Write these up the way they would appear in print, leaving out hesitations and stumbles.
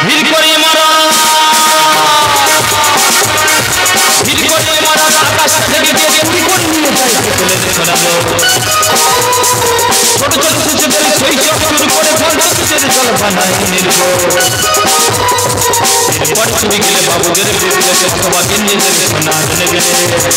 ভিড় করে মারা আকাশ থেকে চুরি করে নিয়ে যায় তুলে ধরালো ছোট ছোট শিশুদের সেই সব শুরু করে ফলসের জল বানায় নির্ব এরপর চুরি গেলে বাবুদের বিবেকে সবাইকে নিজেদের সোনা জেনে গেলে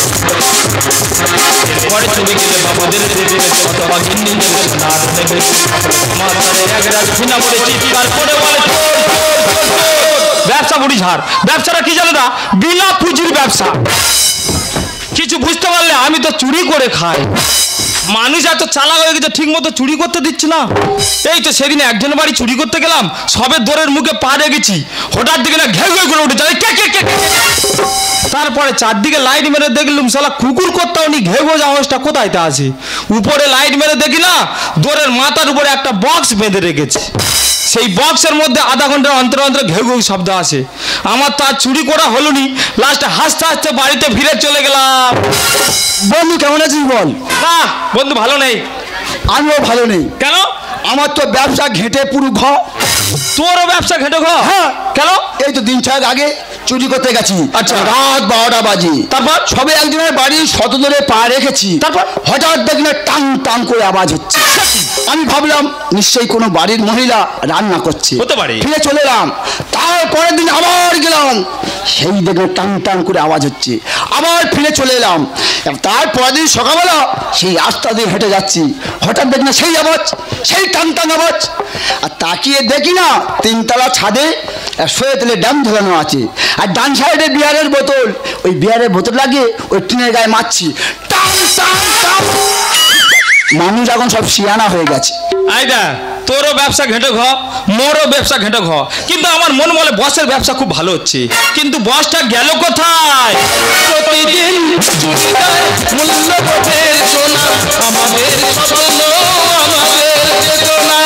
এরপর চুরি গেলে বাবুদের বিবেকে সবাইকে নিজেদের সোনা জেনে গেলে মাথায় এক রাত ঘুনা পড়ে চিৎকার করে বলে ব্যবসা বুড়ি ঝাড় ব্যবসাটা কি জানো না বিনা পুঁজির ব্যবসা কিছু বুঝতে পারলে আমি তো চুরি করে খাই মানুষ এত চালাক হয়ে গেছে ঠিক মতো চুরি করতে দিচ্ছে না এই তো সেদিন একজনের বাড়ি চুরি করতে গেলাম সবে দোরের মুখে পা রেখেছি হঠাৎ দিকে না ঘেউ ঘেউ করে উঠে যায় তারপরে চারদিকে লাইট মেরে দেখলাম শালা কুকুর করতেও নি ঘেউ ঘেউ আওয়াজটা কোথায় তা আছে উপরে লাইট মেরে দেখি না দোরের মাথার উপরে একটা বক্স বেঁধে রেখেছে সেই বক্সের মধ্যে আধা ঘন্টার অন্তর অন্তর ঘেউ ঘেউ শব্দ আসে আমার তো আর চুরি করা হলো নি লাস্টে হাসতে হাসতে বাড়িতে ফিরে চলে গেলাম বন্ধু কেমন আছিস বল না বন্ধু ভালো নেই আমিও ভালো নেই কেন আমার তো ব্যবসা ঘেঁটে পুরো ঘ তোরও ব্যবসা ঘেঁটে ঘ হ্যাঁ কেন এই তো দিন ছয়েক আগে চুরি করতে গেছি আচ্ছা রাত 12টা বাজে তারপর সবে একজনের বাড়ির শতদূরে পা রেখেছি তারপর হঠাৎ দেখি না টাং টাং করে আওয়াজ হচ্ছে আমি ভাবলাম নিশ্চয়ই কোনো বাড়ির মহিলা রান্না করছে হতে পারে ফিরে চলে এলাম তারপরের দিন আবার গেলাম সেই দেখে টাং টাং করে আওয়াজ হচ্ছে আবার ফিরে চলে এলাম তারপরের দিন সকালবেলা সেই রাস্তা দিয়ে হেঁটে যাচ্ছি হঠাৎ দেখি না সেই আওয়াজ সেই টাং টাং আওয়াজ আর তাকিয়ে দেখি না তিনতলা ছাদে শুয়ে তেলে ড্যাম ধরানো আছে আর ডান সাইডে বিয়ারের বোতল ওই বিয়ারের বোতল লাগিয়ে ওই টিনের গায়ে মারছি টাং টাং টাং মানুষ এখন সব শিয়ানা হয়ে গেছে আইদা তোরও ব্যবসা ঘেঁটে ঘ মোরও ব্যবসা ঘেঁটে ঘ কিন্তু আমার মন বলে বসের ব্যবসা খুব ভালো হচ্ছে কিন্তু বসটা গেল কোথায় প্রতিদিন মূল্যবোধের সোনা আমাদের স্বপ্ন আমাদের চেতনা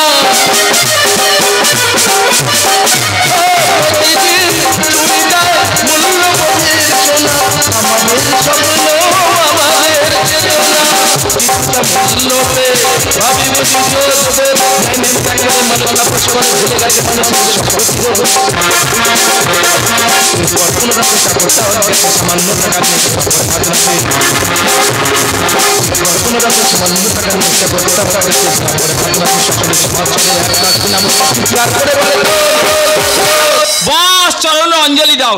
প্রতিদিন চুরি দেয় মূল্যবোধের সোনা আমাদের স্বপ্ন আমাদের চেতনা মূল্য পে ভাবি বুঝি দেবে নাইনে থাকে মনটা পছন্দ ভুলে গেছে মানুষের শক্তি কল্পনা চেষ্টা করতে হবে সামান্য টাকা দিয়ে কল্পনা সামান্য টাকা চেষ্টা করতে হবে চেষ্টা করে ভাবনা সকলে সমাজ চলে একটা নাম চিৎকার করে বলে বস চলো না অঞ্জলি দাও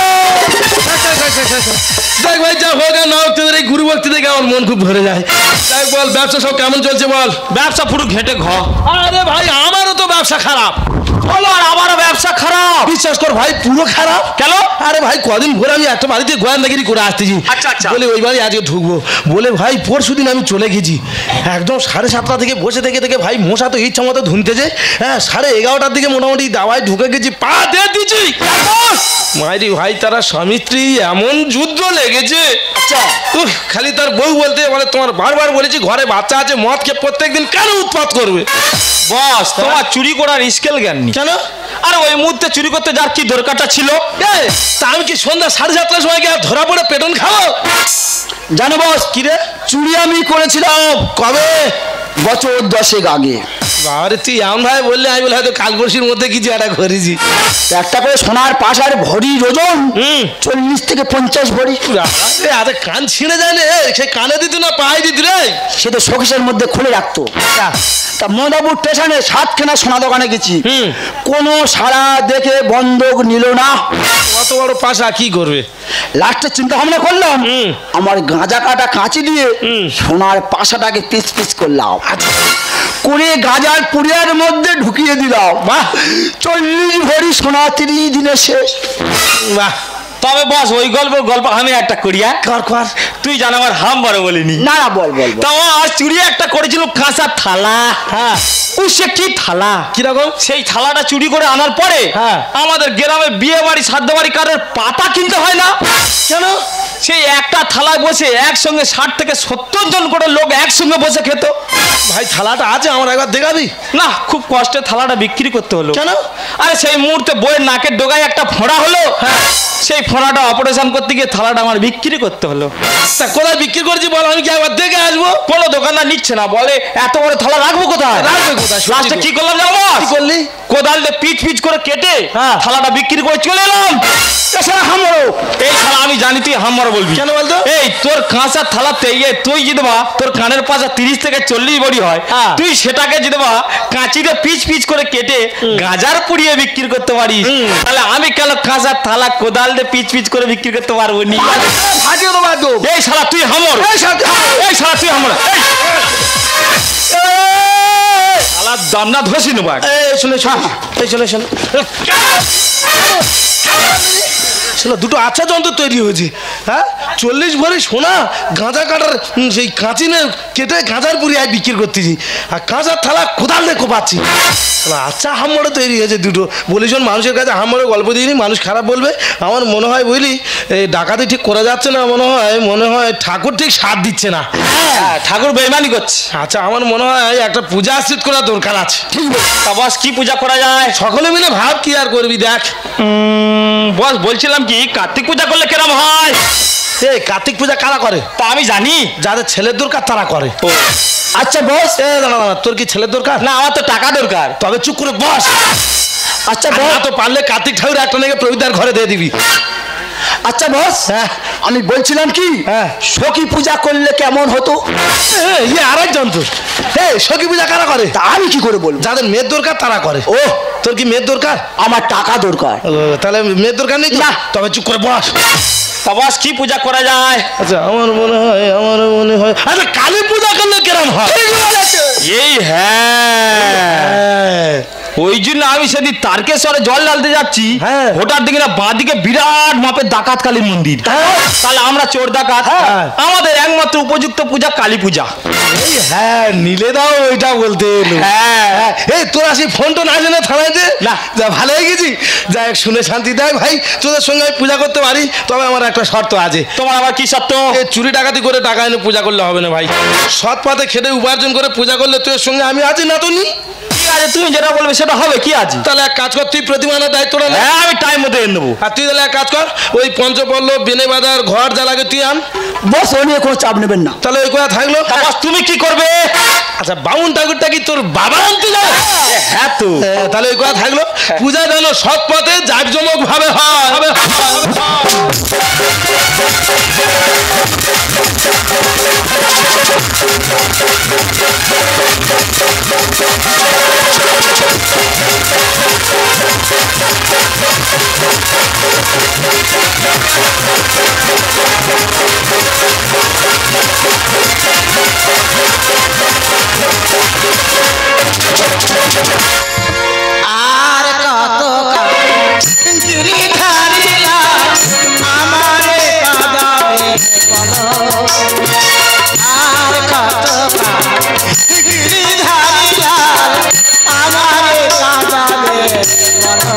দেখ ভাই যা হোক না তোদের এই গুরু ভক্তি দেখে আমার মন খুব ভরে যায় দেখ বল ব্যবসা সব কেমন চলছে বল ব্যবসা পুরো ঘেটে ঘ আরে ভাই আমারও তো ব্যবসা খারাপ বলো আর আমারও ব্যবসা খারাপ বিশ্বাস কর ভাই পুরো খারাপ কেন আরে ভাই কদিন ভোর আমি একটা বাড়িতে গোয়েন্দাগিরি করে আসতেছি আচ্ছা আচ্ছা বলে ওই বাড়ি আজকে ঢুকবো বলে ভাই পরশুদিন আমি চলে গেছি একদম 7:30 থেকে বসে থেকে ভাই মশা তো ইচ্ছা মতো ধুনতেছে হ্যাঁ 11:30টার দিকে মোটামুটি দাওয়ায় ঢুকে গেছি পা দিয়ে দিচ্ছি মাইরি ভাই তারা স্বামী স্ত্রী এমন যুদ্ধ লেগেছে আচ্ছা খালি তার বউ বলতে বলে তোমার বারবার বলেছি ঘরে বাচ্চা আছে মদ খেয়ে প্রত্যেকদিন কেন উৎপাত করবে বস তোমার চুরি করার স্কেল জ্ঞান নেই কেন আর ওই মুহূর্তে চুরি করতে যার কি দরকারটা ছিল তা আমি কি সন্ধ্যা 7:30টার সময় গিয়ে ধরা পড়ে পেটন খাবো জানো বস কি রে চুরি আমি করেছিলাম কবে বছর 10 আগে আরে তুই এমন ভাই বললে আমি বলে হয়তো কাল পরশুর মধ্যে কিছু একটা করেছি একটা করে সোনার পাশার ভরি ওজন 40 থেকে 50 ভরি আরে কান ছিঁড়ে যায় রে সে কানে দিত না পায়ে দিত রে সে তো শোকেসের মধ্যে খুলে রাখতো তা মোদাপুর স্টেশনে 7খানা সোনা দোকানে গেছি কোনো সারা দেখে বন্ধক নিল না কত বড় পাশা কি করবে লাস্টে চিন্তা ভাবনা করলাম আমার গাঁজা কাটা কাঁচি দিয়ে সোনার পাশাটাকে পিস পিস করলাম করে গাঁজার পুরিয়ার মধ্যে ঢুকিয়ে দিলাম বাহ 40 ভরি সোনা 30 দিনে শেষ বাহ তবে বস ওই গল্প আমি একটা করিয়া কর তুই জান আমার হাম বড় বলিনি না বল তাও আজ চুরি একটা করেছিল কাঁচা থালা হ্যাঁ ও সে কি থালা কিরকম সেই থালাটা চুরি করে আনার পরে আমাদের গ্রামে বিয়ে বাড়ি শ্রাদ্ধ বাড়ি কারের পাতা কিনতে হয় না কেন সেই একটা থালায় বসে একসঙ্গে 60 থেকে 70 জন করে লোক একসঙ্গে বসে খেত ভাই থালাটা আছে, আমার একবার দেখাবি? না, খুব কষ্টে থালাটা বিক্রি করতে হলো। কেন? আরে সেই মুহূর্তে বইয়ের নাকের ডোগায় একটা ফোঁড়া হলো, সেই ফোঁড়াটা অপারেশন করতে গিয়ে থালাটা আমার বিক্রি করতে হলো। তা কোথায় বিক্রি করেছি বল, আমি কি একবার দেখে আসবো? কোনো দোকানদার নিচ্ছে না, বলে এত বড় থালা রাখবো কোথায়? রাখবে কোথায়? লাস্টে কি করলাম জানো? কি করলি? কোদালটা পিচ পিচ করে কেটে থালাটা বিক্রি করে চলে এলাম। হামড়ো, এই থালা আমি জানি তুই হামড়ো বলবি কেন বলতো? এই তোর কাঁচা থালাতে তুই যদি বা তোর কানের পাশা 30 থেকে 40 বড়ি হয়, তুই সেটাকে যদি বা কাঁচিতে পিচ পিচ করে কেটে গাজার পুড়িয়ে বিক্রি করতে পারিস, তাহলে আমি কেন কাঁচা থালা কোদাল দিয়ে পিচ পিচ করে বিক্রি করতে পারবো নি? ফাটিয়ে দেবো একদম। এই শালা তুই হামড়, এই শালা তুই হামড়, শালা দামনা ধসি নেবো। শুনে শোনে শোনো, দুটো আচ্ছা যন্ত্র তৈরি হয়েছে। হ্যাঁ, 40 ভরি সোনা গাঁজা কাটার সেই কাঁচিনে কেটে গাঁজার পুরি আয় বিক্রি করতেছি, আর কাঁচার থালা কোদাল দিয়ে কোপাচ্ছি। আচ্ছা হামড়ে তৈরি হয়েছে দুটো। বলিস মানুষের কাছে হামড়ে গল্প দিইনি, মানুষ খারাপ বলবে। আমার মনে হয় বুঝলি, এই ডাকাতি ঠিক করা যাচ্ছে না। মনে হয় ঠাকুর ঠিক সাথ দিচ্ছে না। ঠাকুর বেইমানি করছে। আচ্ছা, আমার মনে হয় একটা পূজা আশ্রিত করা দরকার আছে। তা বস কি পূজা করা যায়? সকলে মিলে ভাব, কি আর করবি দেখ। বস বলছিলাম কি, কার্তিক পূজা করলে কেরম হয়? এই কার্তিক পূজা কারা করে? তা আমি জানি, যাদের ছেলের দরকার তারা করে। আচ্ছা বস, দাঁড়া, তোর কি ছেলের দরকার? না, আমার তো টাকা দরকার। তবে চুপ করে বস। আচ্ছা বস, তো পারলে কার্তিক ঠাকুর একটা নাকি প্রবিতার ঘরে দিয়ে দিবি। আচ্ছা বস, আমি বলছিলাম কি, সখী পূজা করলে কেমন হতো? ইয়ে আরেক যন্ত্র। সখী পূজা কারা করে? তা আমি কি করে বলবো? যাদের মেয়ের দরকার তারা করে। ও, তোর কি মেয়ের দরকার? আমার টাকা দরকার। তাহলে মেয়ের দরকার নেই না? তবে চুপ করে বস। তা বস কি পূজা করা যায়? আচ্ছা, আমার মনে হয় আচ্ছা, কালী পূজা করলে কেরম হয়? এই হ্যাঁ, ওই জন্য আমি সেদিন তারকেশ্বরে জল ঢালতে যাচ্ছি, হঠাৎ দিকে না বাঁ দিকে বিরাট মাপের ডাকাত কালী মন্দির। তাহলে আমরা চোর ডাকাত, আমাদের একমাত্র উপযুক্ত পূজা কালী পূজা। হ্যাঁ, নিলে দাও ওইটা বলতে এলো। এই তোরা সেই ফোন টোন আসে না থানাতে? না, যা ভালো হয়ে গেছি। যাই হোক, শুনে শান্তি দেয় ভাই, তোদের সঙ্গে আমি পূজা করতে পারি, তবে আমার একটা শর্ত আছে। তোমার আবার কি শর্ত? এই চুরি ডাকাতি করে টাকা এনে পূজা করলে হবে না ভাই। সৎ পথে খেটে উপার্জন করে পূজা করলে তোর সঙ্গে আমি আছি না? তো নি, ঠিক আছে, তুমি যেটা বলবে সেটা হবে। কি আছে? তাহলে এক কাজ কর, তুই প্রতিমানের দায়িত্বটা নে। আমি টাইম মতো এনে দেবো। আর তুই তাহলে এক কাজ কর, ওই পঞ্চপল্লব, বেনে বাজার, ঘর যা লাগে তুই আন। বস, ও নিয়ে কোনো চাপ নেবেন না। তাহলে ওই কথা থাকলো। তুমি কি করবে? আচ্ছা, বামুন ঠাকুরটা কি তোর বাবা আনতে যায়? হ্যাঁ তো, তাহলে ওই কথা থাকলো। পূজা যেন সৎ পথে জাঁকজমক ভাবে হয়। আর কত গিরিধারিলা আমারে কাঁদাবে বলো, আর কত গিরিধারিলা আমারে কাঁদাবে বলো।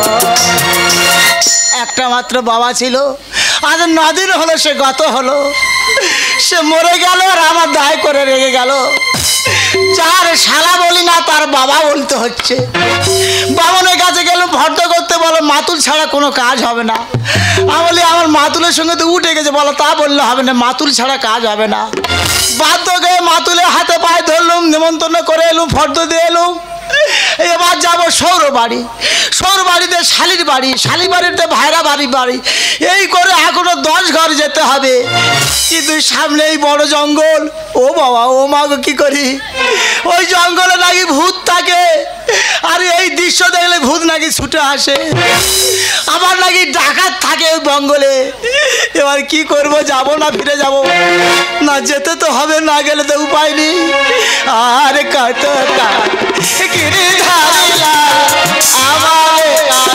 একটা মাত্র বাবা ছিল, আজ 9 দিন হলো সে গত হলো। সে মরে গেল আর আমার দায় করে রেগে গেল। যার শালা বলি না তার বাবা বলতে হচ্ছে। বামনের কাছে গেলাম ভর্ত করতে, বলো মাতুল ছাড়া কোনো কাজ হবে না। আমি বলি আমার মাতুলের সঙ্গে তো উঠে গেছে, বলো তা বললে হবে না, মাতুল ছাড়া কাজ হবে না। বাধ্য গিয়ে মাতুলের হাতে পায়ে ধরলুম, নিমন্ত্রণ করে এলুম, ফর্দ দিয়ে এলুম। এবার যাবো সৌর বাড়িতে শালির বাড়ি, শালি বাড়িতে ভাইরা বাড়ি, এই করে এখনো 10 ঘর যেতে হবে। কিন্তু সামনে এই বড় জঙ্গল। ও বাবা, ও মা গো, কি করি? ওই জঙ্গলে নাকি ভূত থাকে, আর এই দৃশ্য দেখলে ভূত নাকি ছুটে আসে। আবার নাকি ডাকাত থাকে ওই জঙ্গলে। এবার কি করব? যাব না ফিরে যাব? না, যেতে তো হবে, না গেলে তো উপায় নেই। আর কত গিরিধারিলা আমারে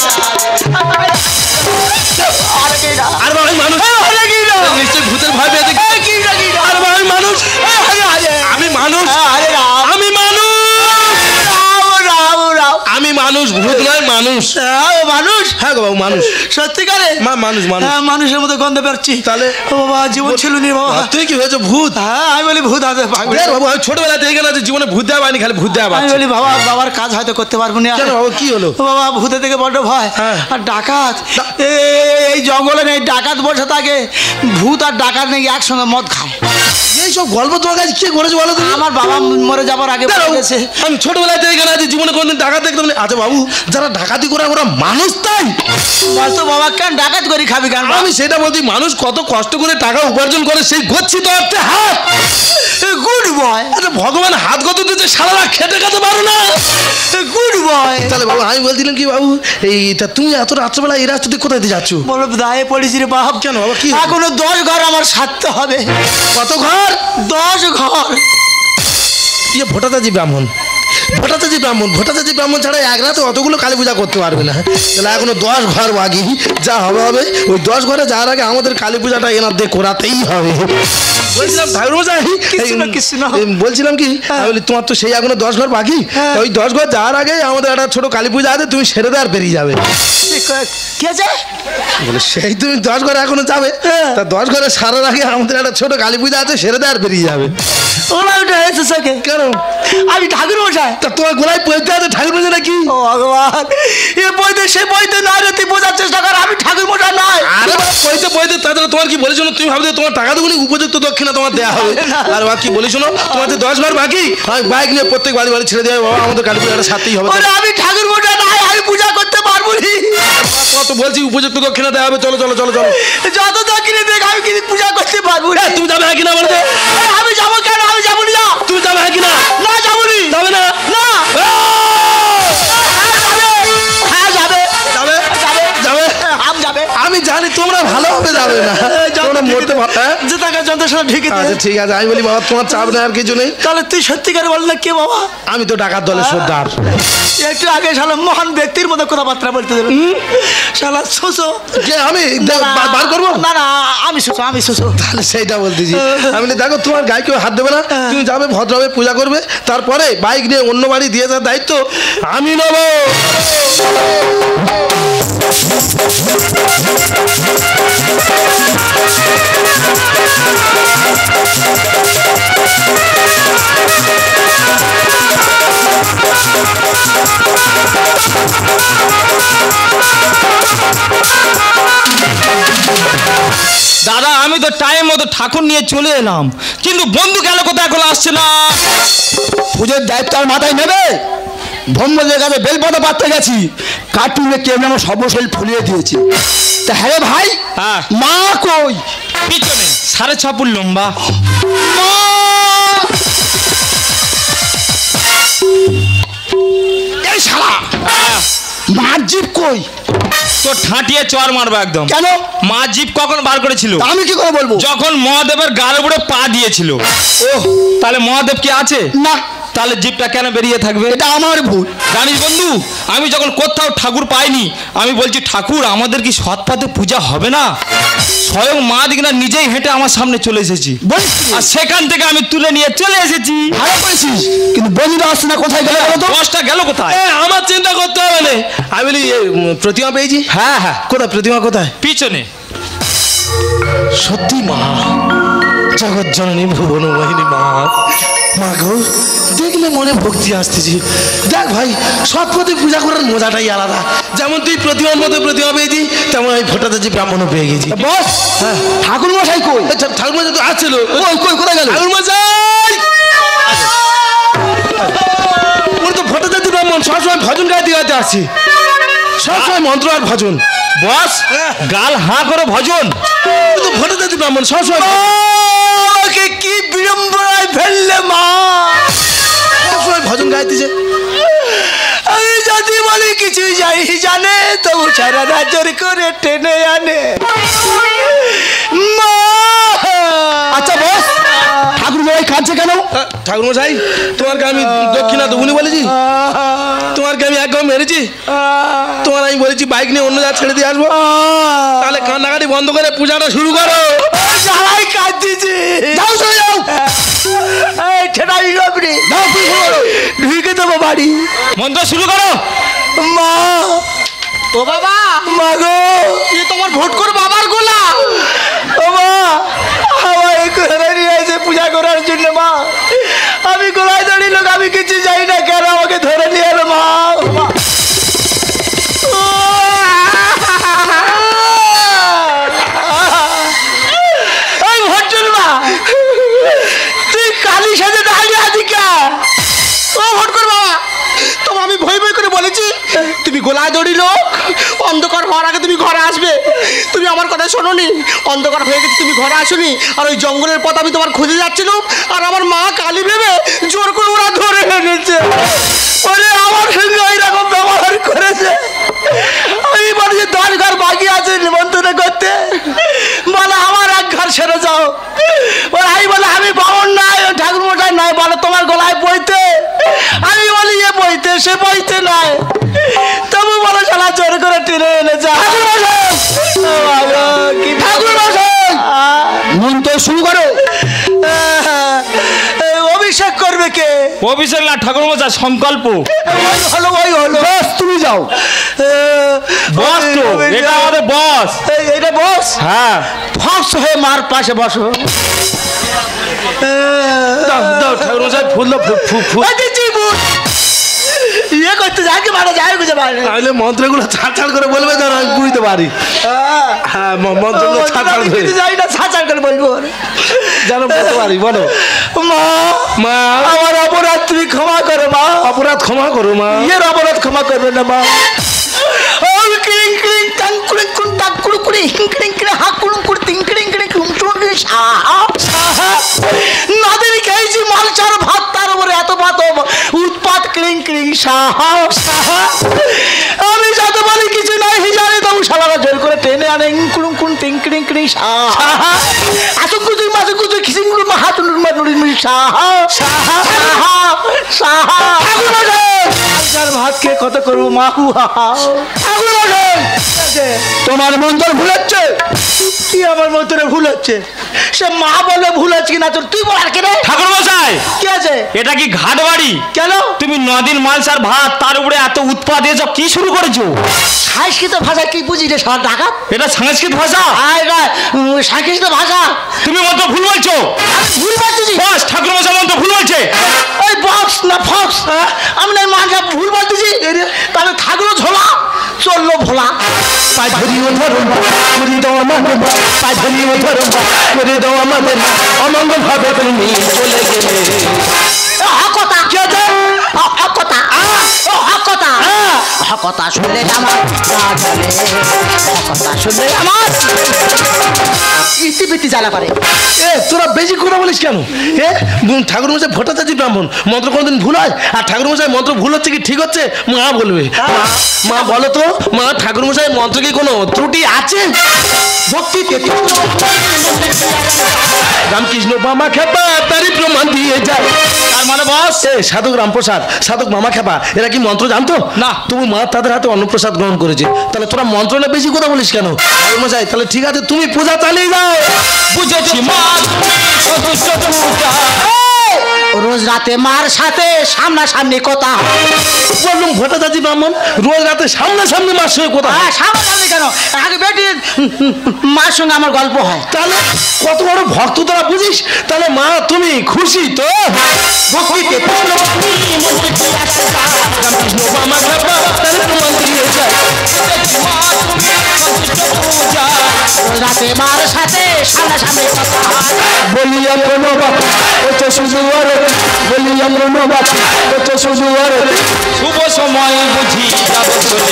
আর ভাই মানুষ নিশ্চয় ভূতের ভয় পেয়েছে। আর ভাই মানুষ, আমি মানুষ, আমি মানুষ, আমি মানুষ, ভূত নয় মানুষ। মানুষ। ও মানুষ? হ্যাঁ গো বাবু মানুষ। সত্যিকারে? মানুষ মানুষ। হ্যাঁ, মানুষের মতো গন্ধ বেরোচ্ছি। তাহলে? ও বাবা, জীবন ছিল নি বাবা। তুই কি হয়েছে ভূত? হ্যাঁ, আমি বলি ভূত আছে বাবু, আমি ছোটবেলাতে এখানে আছি, জীবনে ভূত দেওয়া পাইনি, খালি ভূত দেওয়া আমি পাচ্ছি। বলি বাবা, বাবার কাজ হয়তো করতে পারবো না। কেন বাবু, কি হলো? ও বাবা, ভূতের থেকে বড্ড ভয়। হ্যাঁ। আর ডাকাত, এই জঙ্গলে নেই, ডাকাত বসে থাকে। ভূত আর ডাকাত নাকি একসঙ্গে মদ খায়। এইসব গল্প তোমার কাছে কে করেছে বলো তো? আমার বাবা মরে যাবার আগে বলে গেছে। আমি ছোটবেলাতে এখানে আছি, জীবনে কোনদিন ডাকাত দেখতাম না। আচ্ছা বাবু, যারা ডাকাতি করে ওরা মানুষ তাই? বলতো বাবা, কেন ডাকাত করি খাবি কেন? আমি সেটা বলছি, মানুষ কত কষ্ট করে টাকা উপার্জন করে, সেই গচ্ছিত অর্থে হাত। Good boy. আচ্ছা ভগবান হাত কত দিতে, সারা রাত খেতে খেতে পারো না। Good boy. তাহলে বাবু আমি বলছিলাম কি বাবু, এইটা তুমি এত রাত্রেবেলা এই রাস্তা দিয়ে কোথায় দিয়ে যাচ্ছ? বলো দায়ে পড়েছি রে বাপ। কেন বাবা, কি? এখনো 10 ঘর আমার সারতে হবে। কত ঘর? 10 ঘর। ইয়ে ভোটাচাজি ব্রাহ্মণ, ভোটাচাজি ব্রাহ্মণ, ভোটাচাজি ব্রাহ্মণ ছাড়া এক রাতে অতগুলো কালী পূজা করতে পারবে না। তাহলে এখনো 10 ঘর বাকি। যা হবে হবে, ওই 10 ঘরে যাওয়ার আগে আমাদের কালী পূজাটা এনার দিয়ে করাতেই হবে। বলছিলাম ঠাকুর মশাই, বলছিলাম কি, আমি বলি তোমার তো সেই এখনো 10 ঘর বাকি, তা ওই 10 ঘর যাওয়ার আগে আমাদের একটা ছোট কালী পূজা আছে, তুমি সেরে দেওয়ার বেরিয়ে যাবে। কি আছে? বলে সেই তুমি 10 ঘরে এখনো যাবে, তা 10 ঘরে সারার আগে আমাদের একটা ছোট কালী পূজা আছে, সেরে দেওয়ার বেরিয়ে যাবে। ওরা ওটা এসে সকে কেন? আমি ঠাকুর মশাই। তা তোমার গোলায় পড়তে আছে ঠাকুর মশাই নাকি? ও ভগবান, এ বইতে সে বইতে না রে, তুই বোঝার চেষ্টা কর, আমি ঠাকুর মশাই নয়। আরে পয়তে পয়তে, তাহলে তোমার কি বলেছিল, তুমি ভাবছো তোমার টাকা দুগুনি উপযুক্ত দক্ষিণা তোমার দেওয়া হবে। আর বাবা কি বলেছিল, তোমার যে 10 ঘর বাকি, আমি বাইক নিয়ে প্রত্যেক বাড়ি বাড়ি ছেড়ে দেওয়া, বাবা আমাদের কালী পূজাটা সারতেই হবে। ওরে আমি ঠাকুর মশাই নয়, আমি পূজা করতে পারবো না। কত বলছি উপযুক্ত দক্ষিণা দেওয়া হবে, চলো চলো চলো চলো। যত দক্ষিণে দেখ, আমি কিন্তু পূজা করতে পারবো না। তুমি যাবে হ্যাঁ কিনা বলতে? আমি যাবো কেন? আমি যাবো না। তুমি যাবে হ্যাঁ কিনা? না যাবো না। যাবে না? না। হ্যাঁ যাবে। যাবে যাবে। যাবে। আম যাবে। আমি জানি তোমরা ভালোভাবে যাবে না, তোমরা মরতে যে টাকা যন্ত্রণা ঢেকে আচ্ছা ঠিক আছে, আমি বলি বাবা তোমার চাপ নেই আর কিছু নেই। তাহলে তুই সত্যিকার বল না, কে বাবা? আমি তো ডাকাত দলের সর্দার। একটু আগে শালা মহান ব্যক্তির মতো কথাবার্তা বলতে দেবে। শালা শোষো। যে আমি বার করবো না না, আমি শোষো, আমি শোষো। তাহলে সেইটা বলতেছি। আমি বলি দেখো তোমার গায়ে কেউ হাত দেবে না, তুমি যাবে ভদ্রভাবে পূজা করবে, তারপরে বাইক নিয়ে অন্য বাড়ি দিয়ে যাওয়ার দায়িত্ব আমি নেব। দাদা আমি তো টাইম মতো ঠাকুর নিয়ে চলে এলাম, কিন্তু বন্ধু গেল কোথায়, এখন আসছে না। পুজোর দায়িত্ব আর মাথায় নেবে? ব্রহ্মদের কাছে বেলপাতা পাততে গেছি, কার্টুনে কেমন আমার সর্বশরীর ফুলিয়ে দিয়েছে। তা হ্যাঁ ভাই, হ্যাঁ মা কই? পিছনে 6.5 ফুট লম্বা। মা! এই শালা মার জিভ কই? তো ঠাঁটিয়ে চর মারবো একদম। কেন? মা জিপ কখন বার করেছিল? আমি কি করে বলবো? যখন মহাদেবের গালের উপরে পা দিয়েছিল। ও তাহলে মহাদেব কি আছে? না, তাহলে জিপটা কেন বেরিয়ে থাকবে? এটা আমার ভুল। জানিস বন্ধু, আমি যখন কোথাও ঠাকুর পাইনি, আমি বলছি ঠাকুর আমাদের কি সৎ পথে পূজা হবে না? স্বয়ং মা দিকনা নিজেই হেঁটে আমার সামনে চলে এসেছি, আর সেখান থেকে আমি তুলে নিয়ে চলে এসেছি। ভালো করেছিস, কিন্তু বন্ধুরা আসছে না, কোথায় গেল বলো তো? দশটা গেল কোথায়? আমার চিন্তা করতে হবে না। আমি বলি প্রতিমা পেয়েছি। হ্যাঁ হ্যাঁ, কোথায় প্রতিমা, কোথায়? পিছনে। সত্যি মা, জগৎ জননী ভুবন মোহিনী মা। মা গো, দেখলে মনে ভক্তি আসতেছি। দেখ ভাই, সৎ পথে পূজা করার মজাটাই আলাদা। যেমন তুই প্রতিমার মতো প্রতিমা পেয়েছি, তেমন আমি ভোটাচাজি ব্রাহ্মণও পেয়ে গেছি। বস, ঠাকুর মশাই কই? ঠাকুর মশাই তো আসছিল। কই কই, কোথায় গেল? ঠাকুর মশাই ওর তো ভোটাচাজি ব্রাহ্মণ, সবসময় ভজন গাইতে গাইতে আসছি, সবসময় মন্ত্র আর ভজন। বস, গাল হাঁ করে ভজন। ওর তো ভোটাচাজি ব্রাহ্মণ, সবসময় আমাকে কি বিড়ম্বনায় ফেললে মা! সবসময় ভজন গাইতেছে। আমি যদি বলি কিছু যাই জানে, তবু সারা রাজ্যের করে টেনে আনে মা। আচ্ছা বস, ঠাকুর মশাই কাঁদছে কেন? ঠাকুর মশাই, তোমাকে আমি দক্ষিণা দেবুনি বলেছি? তোমাকে আমি একদম মেরেছি? তোমার আমি বলেছি বাইক নিয়ে অন্য জায়গা ছেড়ে দিয়ে আসবো? তাহলে কান্নাকাটি বন্ধ করে পূজাটা শুরু করো। সবাই কাঁদছে। যাও চলে যাও, ঠেটাই আপনি ঢুকে দেবো বাড়ি। মন্ত্র শুরু করো। মা ও বাবা, মা গো, এ তোমার ভোট করে বাবার গোলা। ও মা, আমায় ঘরে নিয়ে এসে পূজা করার জন্য মা। আমি গোলায় দাঁড়িয়ে লোক, আমি কিছু যাই না, কেন আমাকে ধরে নিয়ে এলো মা? তুই কালী সাথে দাঁড়িয়ে আছি কে? ও ভোট কর বাবা, তোমার আমি ভয় ভয় করে বলেছি তুমি গোলায় দড়ি লোক, অন্ধকার হওয়ার আগে তুমি ঘরে আসবে। তুমি আমার কথা শোনোনি, অন্ধকার হয়ে গেছে, তুমি ঘরে আসোনি। আর ওই জঙ্গলের পথ আমি তোমার খুঁজে যাচ্ছিলাম, আর আমার মা কালী ভেবে জোর করে ওরা ধরে এনেছে। ওরে আমার সঙ্গে ওই রকম ব্যবহার করেছে। আমি বলি যে 10 ঘর বাকি আছে নিমন্ত্রণ করতে, বলে আমার এক ঘর সেরে যাও। আমি বলে আমি বামন নাই, ঠাকুর মশাই নাই, বলে তোমার গলায় বইতে। আমি বলি এ বইতে, সে বইতে নাই, তবু বলে শালা জোর করে টেনে এনেছে। ঠাকুর মশাই মন্ত্র শুরু করো। অভিষেক করবে কে? অভিষেক না ঠাকুর মশাই, সংকল্প। হলো ওই হলো, বস তুমি যাও। বস তো, এটা আমাদের বস। এটা বস? হ্যাঁ, ফক্স হয়ে মার পাশে বসো। দাও দাও ঠাকুর মশাই, ফুল দাও, ফুল। ইয়ে করতে যায় কি মারা যায় বুঝে পারে, তাহলে মন্ত্রগুলো ছাড় করে বলবে, ধর আমি বুঝতে পারি। হ্যাঁ, মন্ত্রগুলো ছাড় করে যাই না, ছাড় করে বলবো জানো, বলতে পারি। বলো মা, মা, আমার অপরাধ তুমি ক্ষমা করো মা। অপরাধ ক্ষমা করো মা। এর অপরাধ ক্ষমা করবে না মা। ক্রিং ক্রিং টাং ক্রিং ক্রিং টাং কুড়ু কুড়ি ক্রিং ক্রিং হা কুড়ু কুড়ি তিং ক্রিং ক্রিং কুম চুড়ি সাহা সাহা। নদীর খেয়েছি মালচার ভাত, তার উপরে এত ভাত উৎপাত ক্রিং ক্রিং সাহা সাহা। আমি যত বলি কিছু নাই, হিজারে তো শালারা জোর করে টেনে আনে কুড়ুম কুড়ুম তিং ক্রিং ক্রিং সাহা। আসুন কুচি মাসুন কুচি খিসিং কুড়ুম হাতুন মাতুড়ি সাহা সাহা সাহা সাহা। মালচার ভাত খেয়ে কত করবো মা? তোমার মন্ত্র ভুল হচ্ছে। কি আমার মন্ত্রে ভুল হচ্ছে? সে মা বলে ভুল হচ্ছে কিনা তোর, তুই বল আর কে রে? ঠাকুর মশাই, কি আছে? এটা কি ঘাট বাড়ি? কেন? তুমি নদীর মালসার ভাত, তার উপরে এত উৎপাদ দিয়েছ, কি শুরু করেছো? সংস্কৃত ভাষা কি বুঝি রে সব ডাকাত? এটা সংস্কৃত ভাষা। সংস্কৃত ভাষা তুমি মন্ত্র ভুল বলছো। ভুল বলতেছি? বস, ঠাকুর মশাই মন্ত্র ভুল বলছে। ওই বক্স না ফক্স, আমি না মাঝে ভুল বলতেছি। তাহলে থাকলো ঝোলা, চললো ভোলা। পাই ধরিও ধরো, করে দাও আমাদের, পাই ধরিও ধরো, করে দাও আমাদের, অমঙ্গল ভাবে তুমি চলে গেলে। হকতা কে আছে? হকতা হকতা হকতা শুনলে আমার গা জ্বলে, হকতা শুনলে আমার ইতিবিতি জ্বালা করে। এ তোরা বেশি কথা বলিস কেন? ঠাকুর মশাই ভট্টাচার্য ব্রাহ্মণ, মন্ত্র কোনোদিন ভুল হয়? আর ঠাকুর মশাই মন্ত্র ভুল হচ্ছে কি ঠিক হচ্ছে মা বলবে। মা বলো তো, মা ঠাকুর মশাই মন্ত্র কি কোনো ত্রুটি আছে? ভক্তিতে রামকৃষ্ণ মামা খেপা তারই প্রমাণ দিয়ে যায়। তার মানে বস, সাধক রামপ্রসাদ, সাধক মামা খেপা, এরা কি মন্ত্র জানতো না? তুমি মা তাদের হাতে অন্নপ্রসাদ গ্রহণ করেছে, তাহলে তোরা মন্ত্র না বেশি কথা বলিস কেন? ঠাকুর মশাই তাহলে ঠিক আছে, তুমি পূজা চালিয়ে যাও। বুঝেছি মা, রোজ রাতে মার সাথে সামনাসামনি কথা। বললাম ভট্টাচার্য ব্রাহ্মণ, রোজ রাতে সামনাসামনি মার সঙ্গে কথা। হ্যাঁ, সামনাসামনি কেন, আগে বেটি মার সঙ্গে আমার গল্প হয়। তাহলে কত বড় ভক্ত তোরা বুঝিস? তাহলে মা তুমি খুশি তো? ভক্তিতে রামকৃষ্ণ মামা খেপা তারই প্রমাণ দিয়ে যায়। রোজ রাতে মার সাথে সামনাসামনি কথা। বলিয়া প্রণবাদ কত সুজুয়ার, বলিয়া প্রণবাদ কত সুজুয়ার, শুভ সময় বুঝি যাব চলে।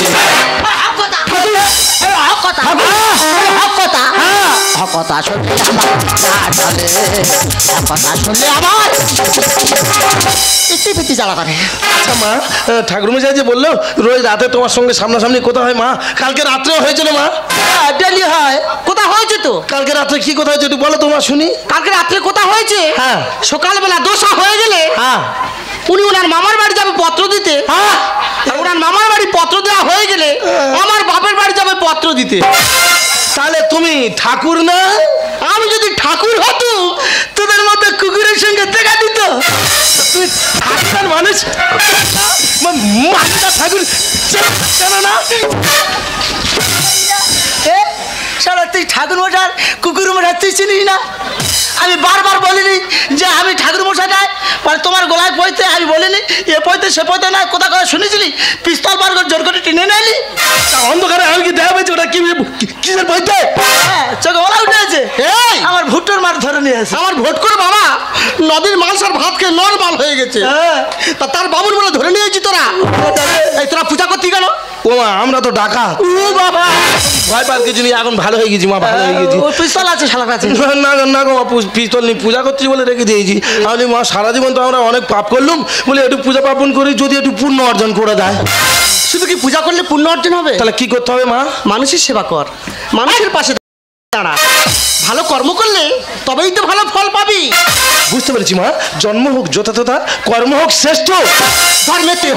হকতা শুনলে আমার গা জ্বলে, হকতা শুনলে আমার ইতিবিতি জ্বালা করে। আচ্ছা মা, ঠাকুর মশাই যে বললো রোজ রাতে তোমার সঙ্গে সামনাসামনি কথা হয়, মা কালকে রাত্রেও হয়েছিল মা? ডেলি হয়। কোথা হয়েছে তো? কালকে রাত্রে কি কথা হয়েছে একটু বলো তোমার শুনি। কালকে রাত্রে কোথা হয়েছে? হ্যাঁ। সকালবেলা দোসা হয়ে গেলে হ্যাঁ, উনি ওনার মামার বাড়ি যাবে পত্র দিতে। হ্যাঁ, আর ওনার মামার বাড়ি পত্র দেওয়া হয়ে গেলে আমার বাপের বাড়ি যাবে পত্র দিতে। তাহলে তুমি ঠাকুর না? আমি যদি ঠাকুর হতো তোদের মতো কুকুরের সঙ্গে দেখা দিত। তুমি ঠাকুর মানুষ, ঠাকুর জানো না? তুই ঠাকুর মশাই কুকুর মশাই তুই চিনিস না? আমি বারবার বলিনি যে আমি ঠাকুর মশাই নাই, মানে তোমার গলায় পইতে আমি বলিনি এ পইতে সে পইতে না, কোথা কথা শুনেছিলি? পিস্তল বার করে জোর করে টেনে নাইলি। অন্ধকারে আমি কি দেখা পেয়েছি ওটা কি কিসের বইতে? হ্যাঁ, চোখে ওলা উঠে আছে। এই আমার ভুট্টোর মার ধরে নিয়ে আছে। আমার ভোট করে বাবা নদীর মাছ আর ভাত খেয়ে নরমাল হয়ে গেছে। হ্যাঁ। তা তার বাবুর বলে ধরে নিয়েছি তোরা। এই তোরা পূজা করতে গেল? ও মা, আমরা তো ডাকা। ও বাবা, ভয় পাওয়ার কিছু নেই, এখন ভালো হয়ে গেছি মা, ভালো হয়ে গেছি। ওর পিস্তল আছে শালা কাছে। না না গো মা, পিস্তল নিয়ে পূজা করছি বলে রেখে দিয়েছি। আমি মা সারা জীবন তো আমরা অনেক পাপ করলাম, বলে একটু পূজা পার্বণ করি, যদি একটু পুণ্য অর্জন করে দেয়। শুধু কি পূজা করলে পুণ্য অর্জন হবে? তাহলে কি করতে হবে মা? মানুষের সেবা কর, মানুষের পাশে দাঁড়া, ভালো কর্ম করলে তবেই তো ভালো ফল পাবি। বুঝতে পেরেছি মা, জন্ম হোক যথাযথা, কর্ম হোক শ্রেষ্ঠ। ধর্মেতে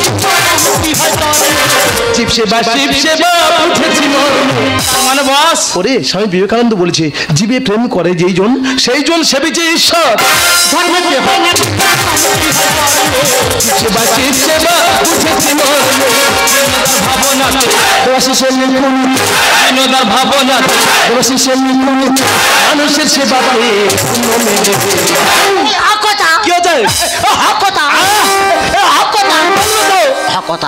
জীব সেবা শিব সেবা উঠেছি মরণে। মানে বস, ওরে স্বামী বিবেকানন্দ বলেছে, জীবে প্রেম করে যেই জন সেই জন সেবিছে ঈশ্বর। ধর্মেতে সেবা শিব সেবা উঠেছি মরণে। ভাবনাতে দেবাশিসের নিপুণ, বিনোদার ভাবনাতে দেবাশিসের নিপুণ, মানুষের সেবাতে পূর্ণ মেলে। কথা কি হচ্ছে? কথা কথা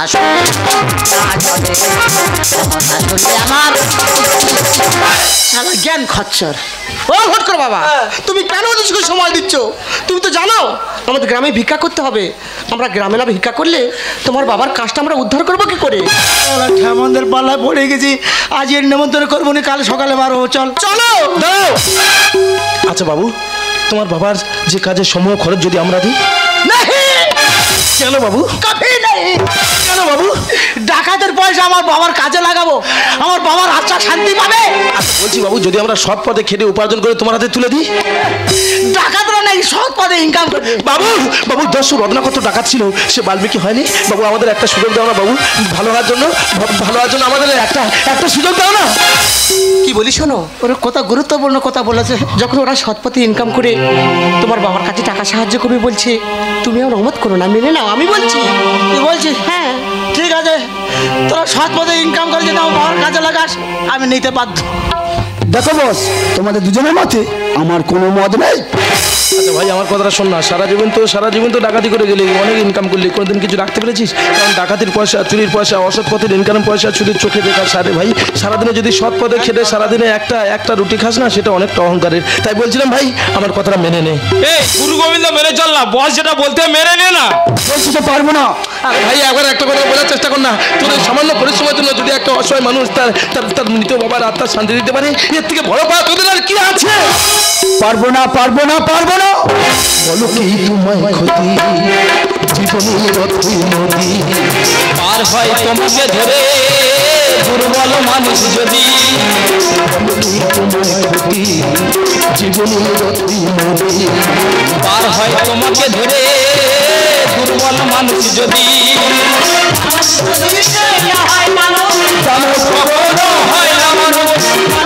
আমার শালা জ্ঞান খচ্চর। ও ভোট কর বাবা, তুমি কেন ওদেরকে সময় দিচ্ছ? তুমি তো জানো আমাদের গ্রামে ভিক্ষা করতে হবে। আমরা গ্রামে না ভিক্ষা করলে তোমার বাবার কাজটা আমরা উদ্ধার করবো কি করে? ঠামন্দের পাল্লায় পড়ে গেছি, আজ এর নিমন্ত্রণ করবো না, কাল সকালে বারো। চল চলো। দাঁড়াও। আচ্ছা বাবু, তোমার বাবার যে কাজের সমূহ খরচ যদি আমরা দিই? কেন বাবু? কফি নেই। কেন বাবু? ডাকাতের পয়সা আমার বাবার কাজে লাগাবো, আমার বাবার আচ্ছা শান্তি পাবে। আচ্ছা বলছি বাবু, যদি আমরা সৎ পথে খেটে উপার্জন করে তোমার হাতে তুলে দিই? ডাকাতরা নাকি সৎ পথে ইনকাম করবে। বাবু বাবু, 10 রত্নাকর ডাকাত ছিল, সে বাল্মীকি হয়নি। বাবু আমাদের একটা সুযোগ দাও না বাবু, ভালো হওয়ার জন্য, ভালো হওয়ার জন্য আমাদের একটা সুযোগ দাও না। কি বলি শোনো, ওরা কথা গুরুত্বপূর্ণ কথা বলেছে। যখন ওরা সৎ পথে ইনকাম করে তোমার বাবার কাছে টাকা সাহায্য করবে বলছে, তুমি আমার অমত করো না, মেনে নাও। আমি বলছি তুই বলছিস হ্যাঁ ঠিক আছে, তোরা সৎ পথে ইনকাম করে যদি আমার বাবার কাজে লাগাস, আমি নিতে বাধ্য। দেখো বস, তোমাদের দুজনের মতে আমার কোনো মত নেই। আচ্ছা ভাই, আমার কথাটা শোন না। সারা জীবন তো ডাকাতি করে গেলি, অনেক ইনকাম করলি, কোনোদিন কিছু রাখতে পেরেছিস? কারণ ডাকাতির পয়সা, চুরির পয়সা, অসৎ পথের ইনকাম পয়সা শুধু চোখে দেখা সারে ভাই। সারাদিনে যদি সৎ পথে খেটে সারাদিনে একটা রুটি খাস না, সেটা অনেকটা অহংকারের। তাই বলছিলাম ভাই, আমার কথাটা মেনে নে। এই গুরু গোবিন্দ মেনে চল না, বস যেটা বলতে মেনে নে না। বলছি তো পারবো না। আরে ভাই, একবার একটা কথা বলার চেষ্টা কর না। তোদের সামান্য পরিশ্রমের জন্য যদি একটা অসহায় মানুষ তার মৃত বাবার আত্মার শান্তি দিতে পারে, এর থেকে বড় পাওয়া তোদের আর কি আছে? পারবো না। বলো কি তোমায় ক্ষতি, জীবনের অথই নদী পার হয় তোমাকে ধরে দুর্বল মানুষ যদি। বলো কি তোমায় ক্ষতি, জীবনের অথই নদী পার হয় তোমাকে ধরে দুর্বল মানুষ যদি। দানব কখনো হয় না মানুষ,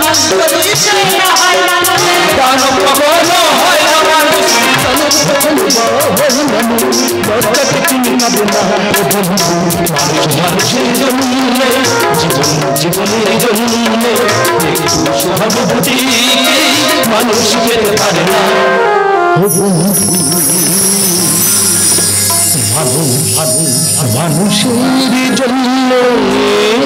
দানব কখনো হয় না মানুষ। মানুষের জন্য জীবনের জন্য একটু সহানুভূতি মানুষ পেতে পারে না। মানুষের জন্য